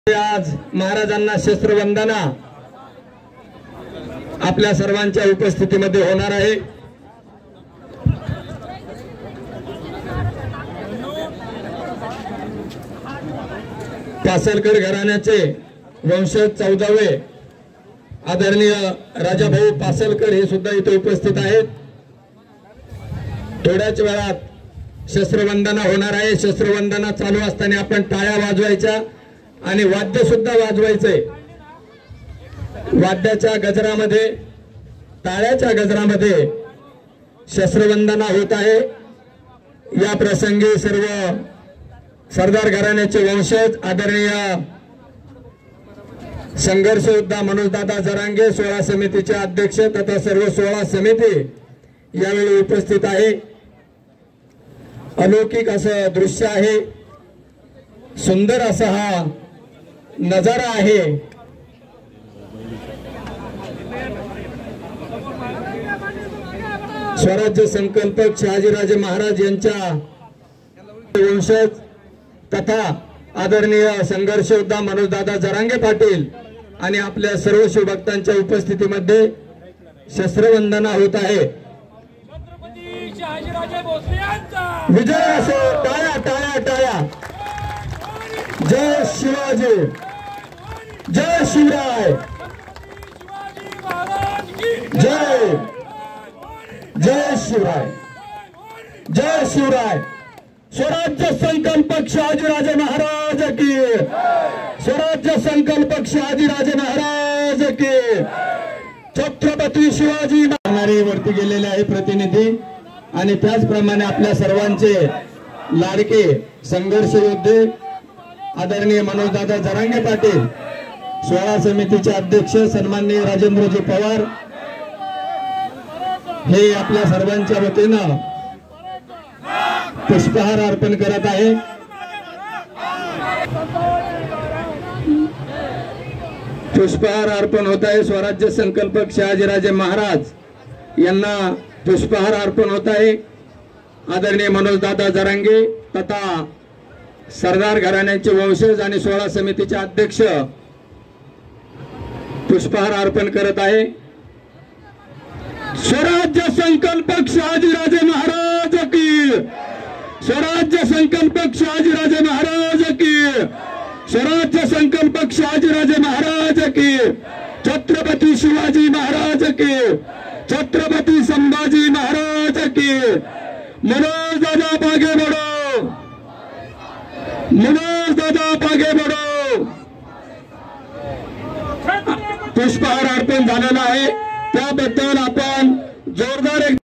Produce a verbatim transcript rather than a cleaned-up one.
आज महाराजांना शस्त्रवंदना आपल्या सर्वांच्या उपस्थितीमध्ये होणार आहे। पासलकर घराण्याचे वंशज चौदावे आदरणीय राजाभाऊ पासलकर हे सुद्धा इथे उपस्थित आहेत। थोड्याच वेळात शस्त्रवंदना होणार आहे। शस्त्रवंदना चालू असताना आपण टाळ्या वाजवायच्या आणि वाद्य सुद्धा वाजवायचे। वाद्याच्या गजरामध्ये टाळ्याच्या गजरामध्ये शस्त्रवंदना होत आहे। या प्रसंगी सर्व सरदार घराण्याचे वंशज आदरणीय संघर्ष योद्धा मनोजदादा जरांगे सोळा समितीचे अध्यक्ष तथा सर्व सोळा समिती यावेळी उपस्थित आहे। अलौकिक असं दृश्य आहे, सुंदर असा हा नजारा आहे। स्वराज्य संकल्पक शहाजीराजे महाराज यांच्या वंशज तथा आदरणीय संघर्ष योद्धा मनोजदादा जरांगे पाटील आणि आपल्या सर्व शिवभक्तांच्या उपस्थितीमध्ये शस्त्रवंदना होत आहे। विजय असो, टाळ्या टाळ्या टाळ्या। जय शिवाजी, जय शिवराय, जय जय शिवराय, जय शिवराय। स्वराज्य संकल्पक शहाजीराजे महाराज की, स्वराज्य संकल्पक शहाजीराजे महाराज की। छत्रपती शिवाजी महाराज वरती गेलेले आहे प्रतिनिधी आणि त्याचप्रमाणे आपल्या सर्वांचे लाडके संघर्ष योद्धे आदरणीय मनोजदादा जरांगे पाटील सोळा समितीचे अध्यक्ष सन्माननीय राजेंद्रजी पवार हे आपल्या सर्वांच्या वतीनं पुष्पहार अर्पण करत आहे। पुष्पहार अर्पण होत आहे। स्वराज्य संकल्पक शहाजीराजे महाराज यांना पुष्पहार अर्पण होत आहे। आदरणीय मनोजदादा जरांगे तथा सरदार घराण्याचे वंशज आणि सोळा समितीचे अध्यक्ष पुष्पहार अर्पण करत आहे। स्वराज्य संकल्पक शहाजीराजे महाराज की, स्वराज्य संकल्पक शहाजीराजे महाराज की, स्वराज्य संकल्पक शहाजीराजे महाराज की। छत्रपती शिवाजी महाराज की, छत्रपती संभाजी महाराज की। मनोज दादा आगे बढ़ो, मनोज दादा आगे बढ़ो। पुष्पहार अर्पण झालेला आहे, त्याबद्दल आपण जोरदार